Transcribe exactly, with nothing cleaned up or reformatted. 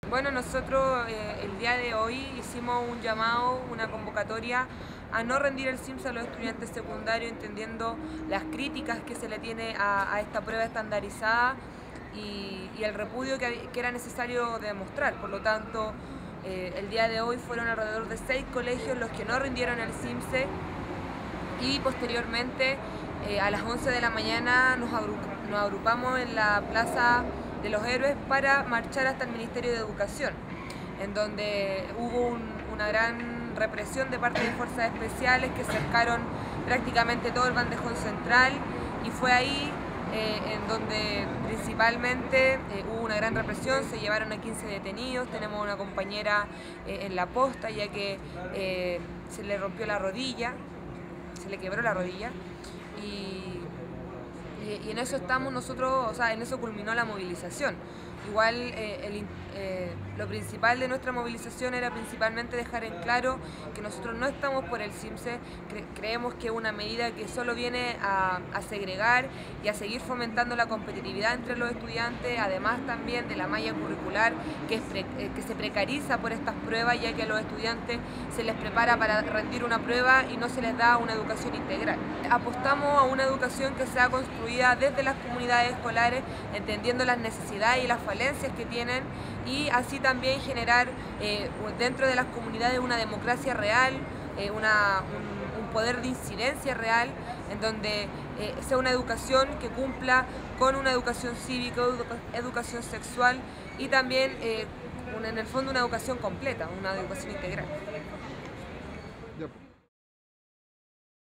Bueno, nosotros eh, el día de hoy hicimos un llamado, una convocatoria a no rendir el SIMS a los estudiantes secundarios, entendiendo las críticas que se le tiene a, a esta prueba estandarizada y, y el repudio que, que era necesario demostrar. Por lo tanto, eh, el día de hoy fueron alrededor de seis colegios los que no rindieron el SIMSE y posteriormente eh, a las once de la mañana nos, agru nos agrupamos en la Plaza de los Héroes para marchar hasta el Ministerio de Educación, en donde hubo un, una gran represión de parte de fuerzas especiales que cercaron prácticamente todo el bandejón central, y fue ahí eh, en donde principalmente eh, hubo una gran represión. Se llevaron a quince detenidos, tenemos una compañera eh, en la posta ya que eh, se le rompió la rodilla, se le quebró la rodilla, y, y, y en eso estamos nosotros, o sea, en eso culminó la movilización. Igual eh, el, eh, lo principal de nuestra movilización era principalmente dejar en claro que nosotros no estamos por el SIMSE. Cre creemos que es una medida que solo viene a, a segregar y a seguir fomentando la competitividad entre los estudiantes, además también de la malla curricular que, es pre eh, que se precariza por estas pruebas, ya que a los estudiantes se les prepara para rendir una prueba y no se les da una educación integral. Apostamos a una educación que sea construida desde las comunidades escolares, entendiendo las necesidades y las falencias que tienen, y así también generar eh, dentro de las comunidades una democracia real, eh, una, un, un poder de incidencia real, en donde eh, sea una educación que cumpla con una educación cívica, educación sexual y también eh, una, en el fondo una educación completa, una educación integral. Ya.